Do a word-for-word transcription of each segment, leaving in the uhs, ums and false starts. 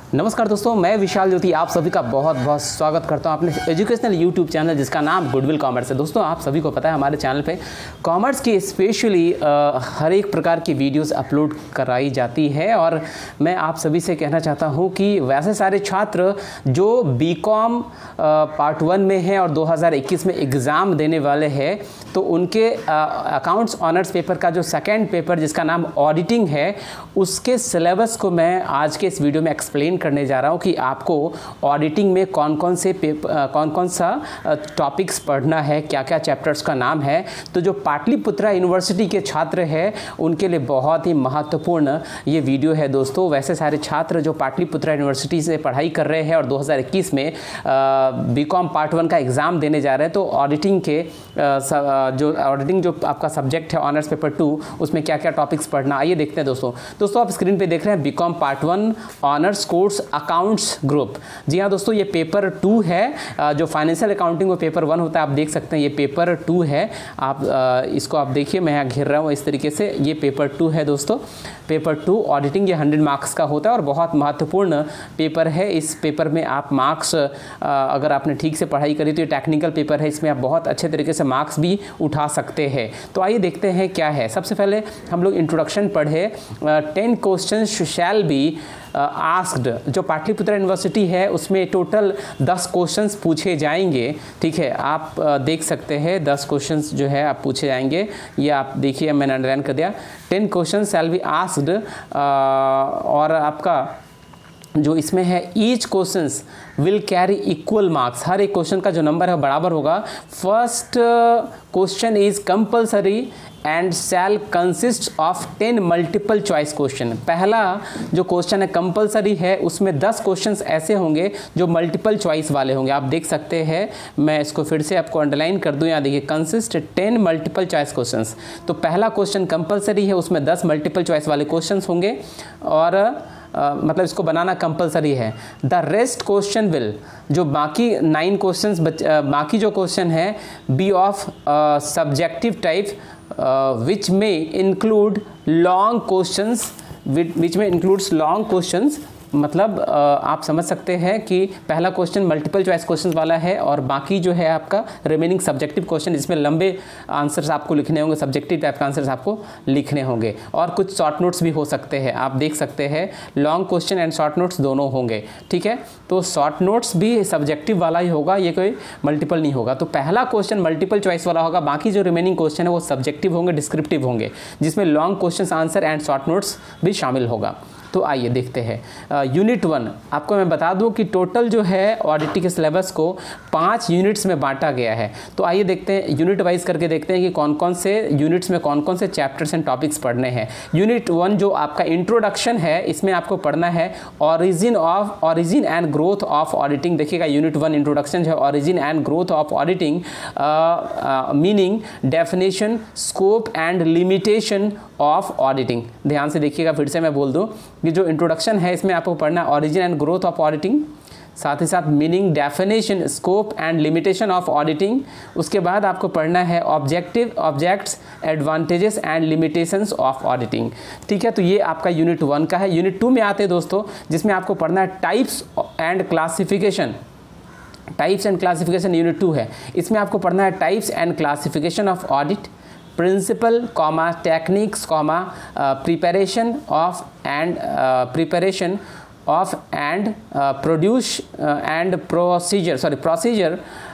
नमस्कार दोस्तों, मैं विशाल ज्योति आप सभी का बहुत बहुत स्वागत करता हूं अपने एजुकेशनल यूट्यूब चैनल जिसका नाम गुडविल कॉमर्स है। दोस्तों, आप सभी को पता है हमारे चैनल पे कॉमर्स की स्पेशली हर एक प्रकार की वीडियोस अपलोड कराई जाती है और मैं आप सभी से कहना चाहता हूं कि वैसे सारे छात्र जो बीकॉम पार्ट वन में हैं और दो हज़ार इक्कीस में एग्ज़ाम देने वाले हैं, तो उनके अकाउंट्स ऑनर्स पेपर का जो सेकेंड पेपर जिसका नाम ऑडिटिंग है, उसके सिलेबस को मैं आज के इस वीडियो में एक्सप्लेन करने जा रहा हूं कि आपको ऑडिटिंग में कौन कौन से पेपर कौन कौन सा टॉपिक्स पढ़ना है, क्या क्या चैप्टर्स का नाम है। तो जो पाटलिपुत्रा यूनिवर्सिटी के छात्र हैं उनके लिए बहुत ही महत्वपूर्ण ये वीडियो है दोस्तों। वैसे सारे छात्र जो पाटलिपुत्रा यूनिवर्सिटी से पढ़ाई कर रहे हैं और दो हज़ार इक्कीस में बीकॉम पार्ट वन का एग्ज़ाम देने जा रहे हैं, तो ऑडिटिंग के आ, जो ऑडिटिंग जो आपका सब्जेक्ट है ऑनर्स पेपर टू, उसमें क्या क्या टॉपिक्स पढ़ना, आइए देखते हैं दोस्तों। दोस्तों आप स्क्रीन पे देख रहे हैं BCom part one honours course accounts group. जी हाँ दोस्तों, ये पेपर टू है। जो फाइनेंशियल अकाउंटिंग वो पेपर वन होता है, आप देख सकते हैं ये पेपर टू है। आप इसको आप देखिए, मैं यहाँ घेर रहा हूँ इस तरीके से, ये पेपर टू है दोस्तों। पेपर टू ऑडिटिंग ये हंड्रेड मार्क्स का होता है और बहुत महत्वपूर्ण पेपर है। इस पेपर में आप मार्क्स, अगर आपने ठीक से पढ़ाई करी तो ये टेक्निकल पेपर है, इसमें आप बहुत अच्छे तरीके से मार्क्स भी उठा सकते हैं। तो आइए देखते हैं क्या है। सबसे पहले हम लोग इंट्रोडक्शन पढ़े। Ten question shall be asked. जो पाटलिपुत्रा यूनिवर्सिटी है उसमें टोटल दस क्वेश्चंस पूछे जाएंगे, ठीक है। आप uh, देख सकते हैं दस क्वेश्चंस जो है आप पूछे जाएंगे। ये आप देखिए, मैंने अंडरलाइन कर दिया। Ten question shall be asked और आपका जो इसमें है each questions will carry equal marks. हर एक क्वेश्चन का जो नंबर है बराबर होगा। First question is compulsory and shall consist of ten multiple choice question. पहला जो क्वेश्चन है कंपल्सरी है, उसमें दस क्वेश्चंस ऐसे होंगे जो मल्टीपल चॉइस वाले होंगे। आप देख सकते हैं, मैं इसको फिर से आपको अंडरलाइन कर दूं। यहाँ देखिए, consist ten multiple choice questions. तो पहला क्वेश्चन कंपल्सरी है, उसमें दस मल्टीपल चॉइस वाले क्वेश्चंस होंगे और Uh, मतलब इसको बनाना कंपलसरी है। द रेस्ट क्वेश्चन विल, जो बाकी नाइन क्वेश्चंस बाकी जो क्वेश्चन है be of subjective type which में इंक्लूड लॉन्ग क्वेश्चंस विच में इंक्लूड्स लॉन्ग क्वेश्चंस। मतलब uh, आप समझ सकते हैं कि पहला क्वेश्चन मल्टीपल चॉइस क्वेश्चंस वाला है और बाकी जो है आपका रिमेनिंग सब्जेक्टिव क्वेश्चन, जिसमें लंबे आंसर्स आपको लिखने होंगे, सब्जेक्टिव टाइप का आंसर्स आपको लिखने होंगे और कुछ शॉर्ट नोट्स भी हो सकते हैं। आप देख सकते हैं long question and short notes दोनों होंगे, ठीक है। तो शॉर्ट नोट्स भी सब्जेक्टिव वाला ही होगा, ये कोई मल्टीपल नहीं होगा। तो पहला क्वेश्चन मल्टीपल चॉइस वाला होगा, बाकी जो रिमेनिंग क्वेश्चन है वो सब्जेक्टिव होंगे, डिस्क्रिप्टिव होंगे, जिसमें long question answer and short notes भी शामिल होगा। तो आइए देखते हैं। यूनिट वन, आपको मैं बता दूं कि टोटल जो है ऑडिटिंग के सिलेबस को पांच यूनिट्स में बांटा गया है। तो आइए देखते हैं, यूनिट वाइज करके देखते हैं कि कौन कौन से यूनिट्स में कौन कौन से चैप्टर्स एंड टॉपिक्स पढ़ने हैं। यूनिट वन जो आपका इंट्रोडक्शन है, इसमें आपको पढ़ना है origin of origin and growth of auditing. देखिएगा, यूनिट वन इंट्रोडक्शन जो है origin and growth of auditing, meaning, definition, scope and limitation of auditing. ध्यान से देखिएगा, फिर से मैं बोल दूं कि जो इंट्रोडक्शन है इसमें आपको पढ़ना है origin and growth of auditing, साथ ही साथ meaning, definition, scope and limitation of auditing. उसके बाद आपको पढ़ना है objective, objects, advantages and limitations of auditing, ठीक है। तो ये आपका यूनिट वन का है। यूनिट टू में आते हैं दोस्तों, जिसमें आपको पढ़ना है types and classification. Types and classification unit two है। इसमें आपको पढ़ना है types and classification of audit, principle, comma, techniques, comma, preparation of and preparation of and produce and procedure sorry procedure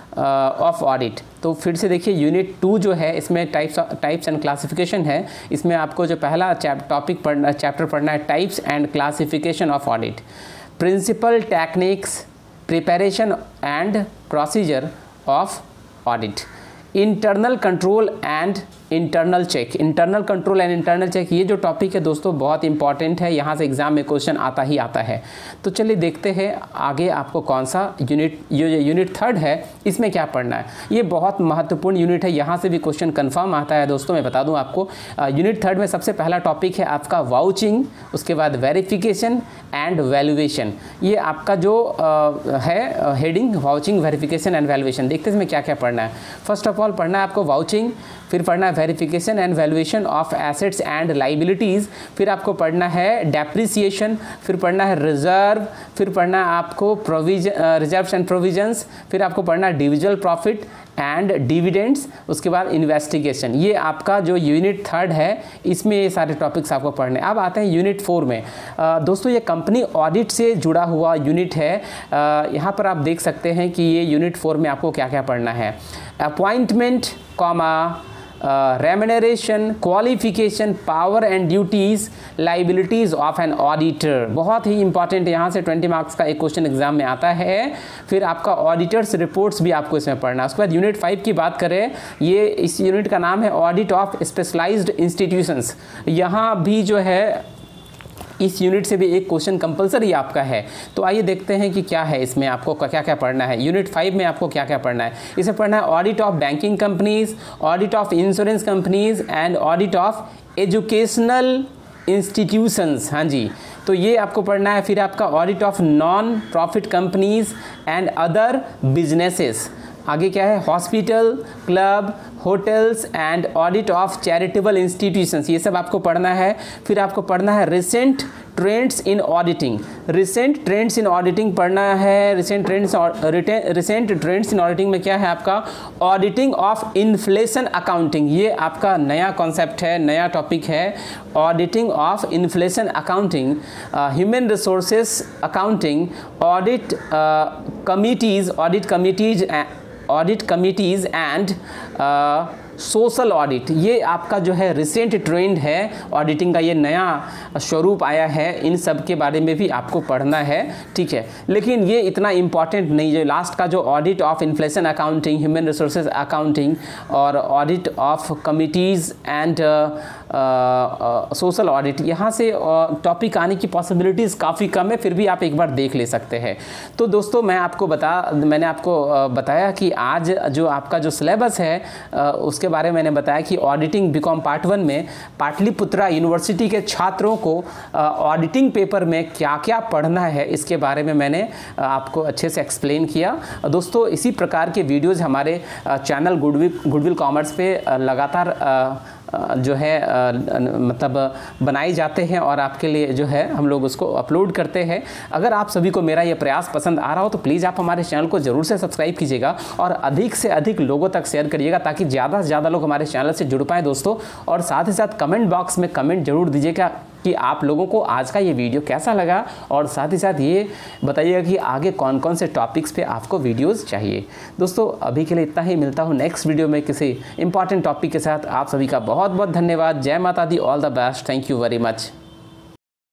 of audit. तो फिर से देखिए, यूनिट टू जो है इसमें टाइप्स टाइप्स एंड क्लासिफिकेशन है। इसमें आपको जो पहला टॉपिक पढ़ना चैप्टर पढ़ना है types and classification of audit, principle, techniques, preparation and procedure of audit, internal control and internal check. Internal control and internal check, ये जो टॉपिक है दोस्तों बहुत इंपॉर्टेंट है, यहाँ से एग्जाम में क्वेश्चन आता ही आता है। तो चलिए देखते हैं आगे आपको कौन सा यूनिट, ये यूनिट थर्ड है, इसमें क्या पढ़ना है। ये बहुत महत्वपूर्ण यूनिट है, यहाँ से भी क्वेश्चन कन्फर्म आता है दोस्तों। मैं बता दूँ आपको, यूनिट थर्ड में सबसे पहला टॉपिक है आपका वाउचिंग, उसके बाद वेरिफिकेशन एंड वैल्यूएशन। ये आपका जो आ, है heading, vouching, verification and valuation. देखते हैं इसमें क्या क्या पढ़ना है। फर्स्ट ऑफ ऑल पढ़ना है आपको वाउचिंग, फिर पढ़ना है verification and valuation of assets and liabilities, फिर आपको पढ़ना है डेप्रिसिएशन, फिर पढ़ना है रिजर्व, फिर पढ़ना है आपको प्रोविजन रिजर्व्स एंड प्रोविजंस, फिर आपको पढ़ना है डिविजनल प्रॉफिट एंड डिविडेंड्स, उसके बाद इन्वेस्टिगेशन। ये आपका जो यूनिट थर्ड है इसमें ये सारे टॉपिक्स आपको पढ़ने। अब आते हैं यूनिट फोर में। आ, दोस्तों ये कंपनी ऑडिट से जुड़ा हुआ यूनिट है। यहाँ पर आप देख सकते हैं कि ये यूनिट फोर में आपको क्या क्या पढ़ना है। Appointment comma remuneration, qualification, power and duties, liabilities of an auditor, बहुत ही इंपॉर्टेंट, यहाँ से ट्वेंटी मार्क्स का एक क्वेश्चन एग्जाम में आता है। फिर आपका ऑडिटर्स रिपोर्ट्स भी आपको इसमें पढ़ना है। उसके बाद यूनिट फाइव की बात करें, ये इस यूनिट का नाम है ऑडिट ऑफ स्पेशलाइज्ड इंस्टीट्यूशंस। यहाँ भी जो है इस यूनिट से भी एक क्वेश्चन कंपलसरी आपका है। तो आइए देखते हैं कि क्या है इसमें, आपको क्या क्या पढ़ना है। यूनिट फाइव में आपको क्या क्या पढ़ना है, इसे पढ़ना है audit of banking companies, audit of insurance companies and audit of educational institutions. हाँ जी, तो ये आपको पढ़ना है। फिर आपका audit of non profit companies and other businesses. आगे क्या है, hospital, club, hotels and audit of charitable institutions, ये सब आपको पढ़ना है। फिर आपको पढ़ना है recent trends in auditing, recent trends in auditing पढ़ना है। Recent trends recent trends in auditing में क्या है आपका, ऑडिटिंग ऑफ इन्फ्लेशन अकाउंटिंग, ये आपका नया कॉन्सेप्ट है, नया टॉपिक है, auditing of inflation accounting, human resources accounting, audit committees audit committees audit committees and social audit, ये आपका जो है रिसेंट ट्रेंड है ऑडिटिंग का, ये नया स्वरूप आया है। इन सब के बारे में भी आपको पढ़ना है, ठीक है। लेकिन ये इतना इम्पॉर्टेंट नहीं, जो लास्ट का जो audit of inflation accounting, human resources accounting और audit of committees and social audit, यहाँ से टॉपिक आने की पॉसिबिलिटीज़ काफ़ी कम है, फिर भी आप एक बार देख ले सकते हैं। तो दोस्तों मैं आपको बता मैंने आपको बताया कि आज जो आपका जो सिलेबस है उसके के बारे में मैंने बताया कि ऑडिटिंग बीकॉम पार्ट वन में पाटलिपुत्रा यूनिवर्सिटी के छात्रों को ऑडिटिंग पेपर में क्या क्या पढ़ना है इसके बारे में मैंने आपको अच्छे से एक्सप्लेन किया। दोस्तों इसी प्रकार के वीडियोज़ हमारे चैनल गुडविल गुडविल कॉमर्स पे लगातार जो है मतलब बनाए जाते हैं और आपके लिए जो है हम लोग उसको अपलोड करते हैं। अगर आप सभी को मेरा ये प्रयास पसंद आ रहा हो तो प्लीज़ आप हमारे चैनल को ज़रूर से सब्सक्राइब कीजिएगा और अधिक से अधिक लोगों तक शेयर करिएगा ताकि ज़्यादा से ज़्यादा लोग हमारे चैनल से जुड़ पाएँ दोस्तों। और साथ ही साथ कमेंट बॉक्स में कमेंट जरूर दीजिएगा कि आप लोगों को आज का ये वीडियो कैसा लगा और साथ ही साथ ये बताइएगा कि आगे कौन कौन से टॉपिक्स पे आपको वीडियोस चाहिए। दोस्तों अभी के लिए इतना ही, मिलता हूँ नेक्स्ट वीडियो में किसी इंपॉर्टेंट टॉपिक के साथ। आप सभी का बहुत बहुत धन्यवाद। जय माता दी, all the best, thank you very much.